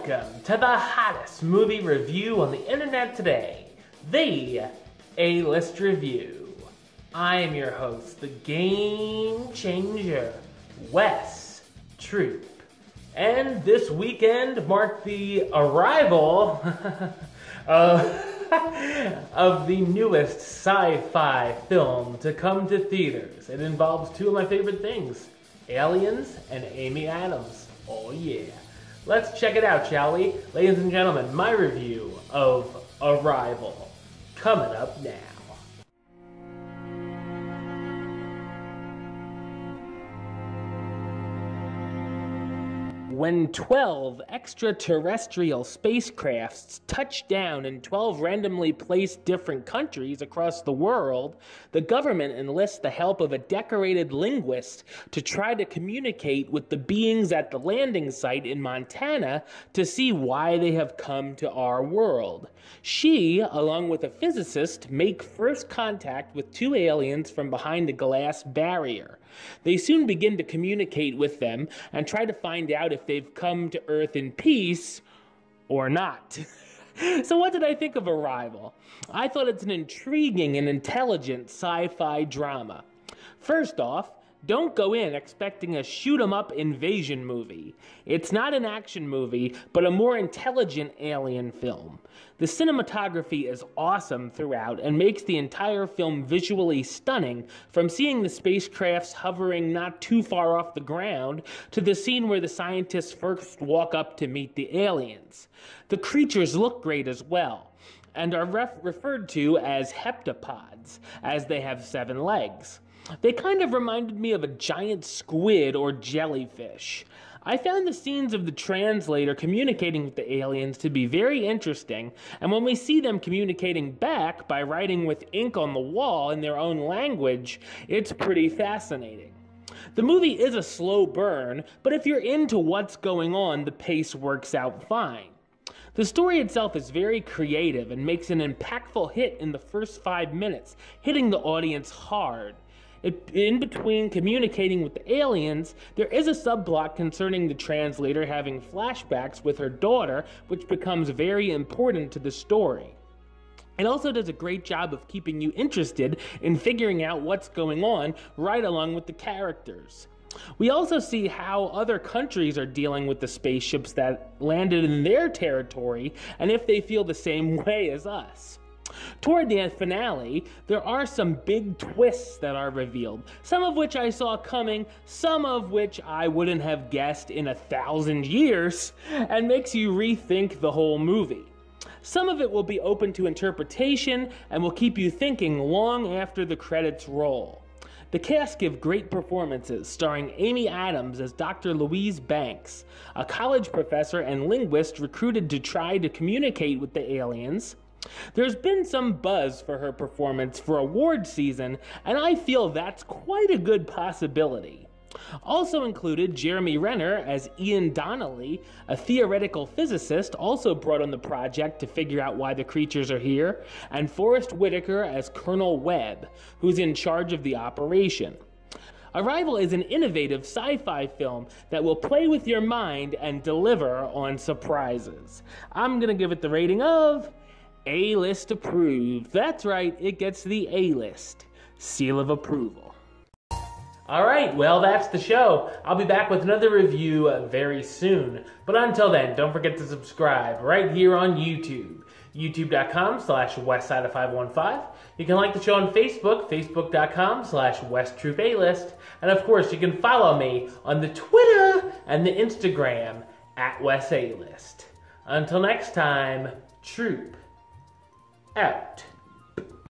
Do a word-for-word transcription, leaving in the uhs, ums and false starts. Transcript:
Welcome to the hottest movie review on the internet today, the A-List Review. I am your host, the Game Changer, Wes Troop. And this weekend marked the arrival of, of the newest sci-fi film to come to theaters. It involves two of my favorite things, aliens and Amy Adams. Oh yeah. Let's check it out, shall we? Ladies and gentlemen, my review of Arrival, coming up now. When twelve extraterrestrial spacecrafts touch down in twelve randomly placed different countries across the world, the government enlists the help of a decorated linguist to try to communicate with the beings at the landing site in Montana to see why they have come to our world. She, along with a physicist, make first contact with two aliens from behind a glass barrier. They soon begin to communicate with them and try to find out if they've come to Earth in peace or not. So what did I think of Arrival? I thought it's an intriguing and intelligent sci-fi drama. First off, don't go in expecting a shoot-'em-up invasion movie. It's not an action movie, but a more intelligent alien film. The cinematography is awesome throughout and makes the entire film visually stunning, from seeing the spacecrafts hovering not too far off the ground to the scene where the scientists first walk up to meet the aliens. The creatures look great as well, and are ref referred to as heptapods, as they have seven legs. They kind of reminded me of a giant squid or jellyfish. I found the scenes of the translator communicating with the aliens to be very interesting, and when we see them communicating back by writing with ink on the wall in their own language, it's pretty fascinating. The movie is a slow burn, but if you're into what's going on, the pace works out fine. The story itself is very creative and makes an impactful hit in the first five minutes, hitting the audience hard. It, in between communicating with the aliens, there is a subplot concerning the translator having flashbacks with her daughter, which becomes very important to the story. It also does a great job of keeping you interested in figuring out what's going on right along with the characters. We also see how other countries are dealing with the spaceships that landed in their territory and if they feel the same way as us. Toward the finale, there are some big twists that are revealed, some of which I saw coming, some of which I wouldn't have guessed in a thousand years, and makes you rethink the whole movie. Some of it will be open to interpretation and will keep you thinking long after the credits roll. The cast give great performances, starring Amy Adams as Doctor Louise Banks, a college professor and linguist recruited to try to communicate with the aliens. There's been some buzz for her performance for award season, and I feel that's quite a good possibility. Also included Jeremy Renner as Ian Donnelly, a theoretical physicist also brought on the project to figure out why the creatures are here, and Forrest Whitaker as Colonel Webb, who's in charge of the operation. Arrival is an innovative sci-fi film that will play with your mind and deliver on surprises. I'm gonna give it the rating of A-List approved. That's right, it gets the A-List seal of approval. Alright, well that's the show. I'll be back with another review very soon. But until then, don't forget to subscribe right here on YouTube. YouTube.com slash Westside five one five. You can like the show on Facebook, Facebook.com slash WestTroopAlist. And of course, you can follow me on the Twitter and the Instagram at WesAlist. Until next time, Troop out.